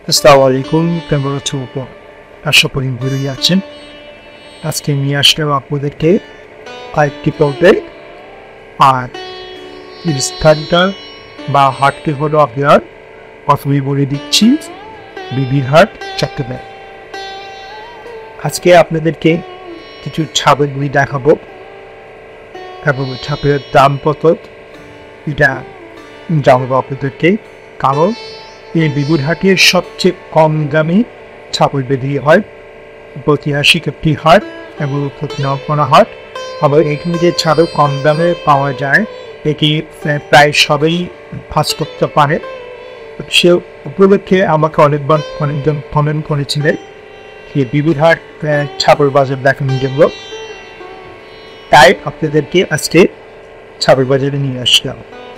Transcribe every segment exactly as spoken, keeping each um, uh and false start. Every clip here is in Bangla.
আসসালামু আলাইকুম, কেমন আছো? আশা করি ভালোই আছেন। আজকে নিয়ে আসলাম আপনাদেরকে আরেকটি পর্বে। আর এই স্থানটা বা হাটটি হলো আপনার প্রথমেই বলে দিচ্ছি বিবির হাট চট্টগ্রাম। আজকে আপনাদেরকে কিছু ছাগলগুলি দেখাবো এবং ছাগলের দাম কত এটা জানাবো আপনাদেরকে। কারণ এই বিবির হাটের সবচেয়ে কম দামে ছাগল বিক্রি হয়, ঐতিহাসিক একটি হাট এবং নকনা হাট। আবার এখানে যে ছাগল কম দামে পাওয়া যায় এটি প্রায় সবাই ফাঁস করতে পারে। সে উপলক্ষে আমাকে অনেকবার অনেকজন কমেন্ট করেছিলেন যে বিবির হাট ছাগল বাজার দেখানোর জন্য, তাই আপনাদেরকে আজকে ছাগল বাজারে নিয়ে আসলাম।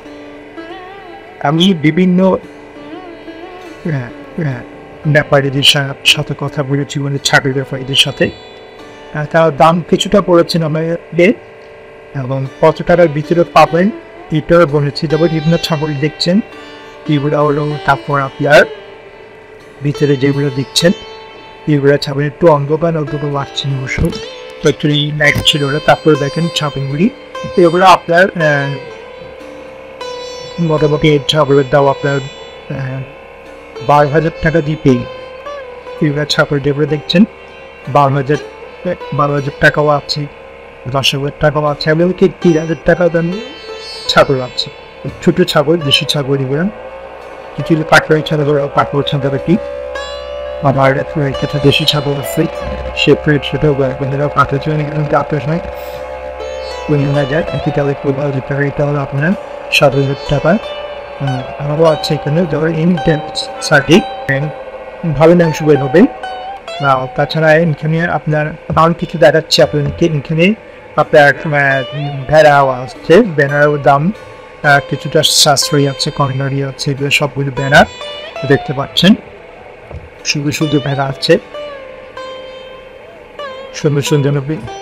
আমি বিভিন্ন ব্যাপারীদের সাথে কথা বলেছি, মানে ছাগল ব্যাপারীদের সাথে। তার দাম কিছুটা পড়েছেন আমাদের এবং কত টাকার ভিতরে পাবেন এটাও বলেছি। যেমন বিভিন্ন ছাগল দেখছেন এগুলো হলো, তারপর আপনার ভিতরে যেগুলো দেখছেন এগুলো ছাগল একটু অন্ধকার অন্তত লাগছেন ওষুধ তো একটু লাইট ছিল ওরা। তারপরে দেখেন ছাগলগুলি এগুলো আপনার মোটামুটি ছাগলের দাম আপনার বারো হাজার টাকা দিয়ে পেয়ে এগুলো ছাগল যেগুলো দেখছেন বারো হাজার বারো হাজার টাকাও আছে, দশ হাজার টাকাও আছে, এমনকি তিন হাজার টাকা দাম ছাগল আছে। ছোটো ছাগল, দেশি ছাগল এগুলো কিছু পাটরি ছাগল পাটর ছাগল কি আমার কিছু দেশি ছাগল আছে সে ছোটো পাটর আপনার সময় পনেরো হাজার তাহলে পনেরো হাজার টাকা, এটা হলো আপনার সাত হাজার টাকা। আমারও আছে এখানে ধরো সার্টি ভালো মাংস বের হবে। তাছাড়া এখানে আপনার কারণ কিছু দেখাচ্ছে আপনাদেরকে। এখানে আপনার ভেড়াও আসছে, ভেড়ার দাম কিছুটা সাশ্রয়ী আছে, কর্নারি আছে, এগুলো সবগুলো ভেড়া দেখতে পাচ্ছেন। শুধু শুধু ভেড়া আছে সুন্দর সুন্দর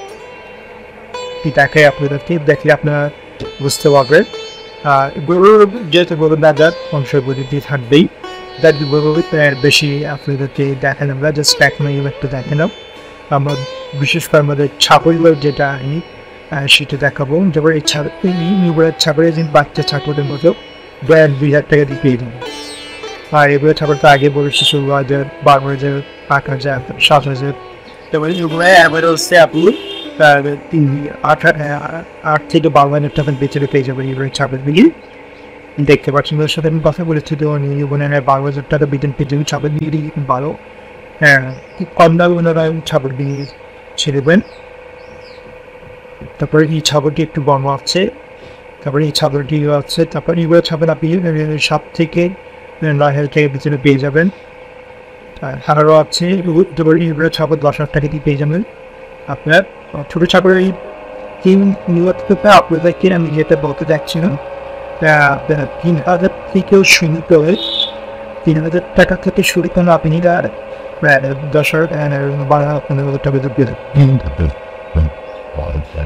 দেখে আপনাদেরকে দেখলে আপনারা বুঝতে পারবেন। আর গরুর যেহেতু গরুর বাজার অংশগুলি দিয়ে থাকবেই, তার গরু বেশি আপনাদেরকে দেখালাম না, জাস্ট এক মিনিট একটু দেখালাম। আমরা বিশেষ করে আমাদের ছাগলের যেটা আনি সেটা দেখাবো। যেমন এই ছাগল নিউবরের ছাগলের যে বাচ্চা ছাগলের মতো দেড় দুই হাজার টাকা দিয়ে পেয়ে যাবে। আর এগুলো ছাগল তো আগে বলেছি ষোলো হাজার, বারো হাজার, আট হাজার, সাত হাজার। তারপরে এগুলো অ্যাভারেজ হচ্ছে আপনি তিন আট আট থেকে বারো হাজার টাকা বেচে পেয়ে যাবেন এগুলো ছাগল বিক্রি। দেখতে পাচ্ছেন ওদের সাথে আমি কথা বলেছি তো ওখানে বারো হাজার টাকা বেতন পেয়ে যাবেন ছাগল বিক্রি ভালো। হ্যাঁ, খুব কম দামে ওনারা ছাগল বিক্রি ছেড়েবেন। তারপরে এই ছাগলটি একটু বড় আছে, তারপরে এই ছাগলটি আছে, তারপরে এগুলো ছাগল আপনি সাত থেকে নয় হাজার টাকার ভিতরে পেয়ে যাবেন। আরও আছে তারপরে এগুলো ছাগল দশ হাজার টাকা দিয়ে পেয়ে যাবেন। আপনার ছোটো ছাগলের এই তিন নিরাপত্তা আপনাদেরকে আমি যেটা বলতে চাচ্ছি না, তিন হাজার থেকেও শুরু করে তিন হাজার টাকা থেকে শুরু করে আপনি দশ হাজার বারো হাজার টাকা